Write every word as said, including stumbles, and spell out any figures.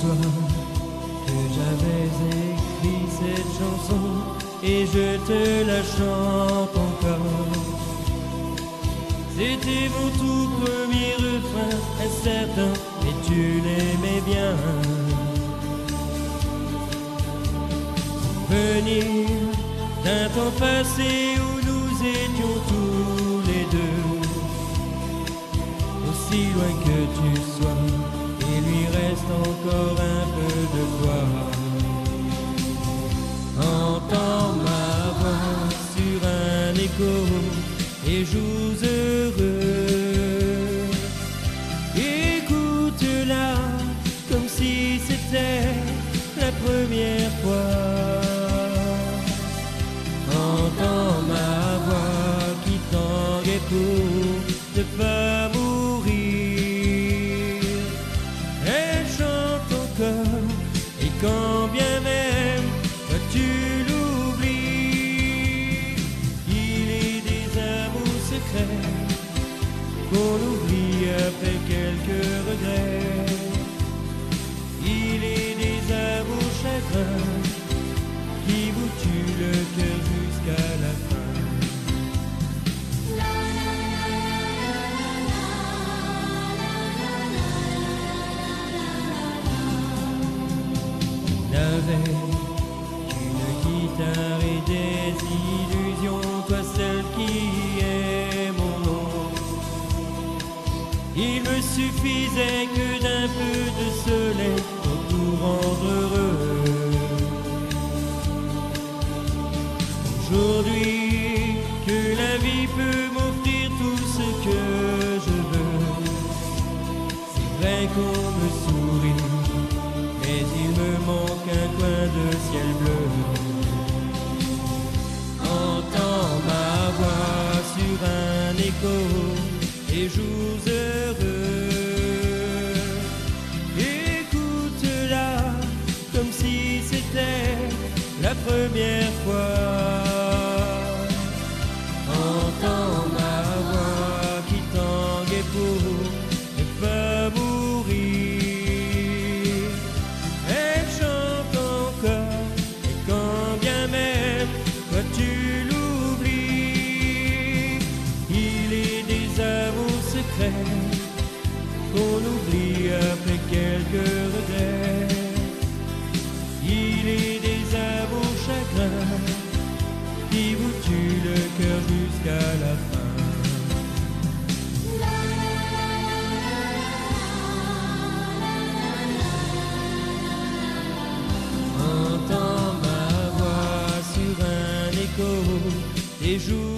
toi que j'avais écrit cette chanson et je te la chante encore. C'était mon tout premier refrain, incertain, mais tu l'aimais bien. Venir d'un temps passé où nous étions tous les deux, aussi loin que tu sois, il lui reste encore un peu de toi. Entends ma voix sur un écho et joue heureux. Écoute-la comme si c'était la première fois. Entends ma voix qui tangue pour ne pas mourir. Elle chante encore et quand bien même toi tu l'oublies, il est des amours secrets qu'on oublie après quelques regrets. Il est des amours chagrins qui vous tuent le cœur jusqu'à la fin. Il n'avait qu'une guitare et des illusions, toi celle qui est mon nom. Il me suffisait que d'un peu de soleil pour tout rendre heureux. Aujourd'hui que la vie peut m'offrir tout ce que je veux, c'est vrai qu'on me sourit, mais il me manque un coin de ciel bleu. Entends ma voix sur un écho et joue heureux. Écoute-la comme si c'était la première fois. Entends ma voix qui tangue pour ne pas mourir. Elle chante encore et quand bien même toi tu l'oublies, il est des amours secrets qu'on oublie après quelques regrets. Il est des amours chagrins qui vous tuent le cœur jusqu'à la fin. Entends ma voix sur un écho et joue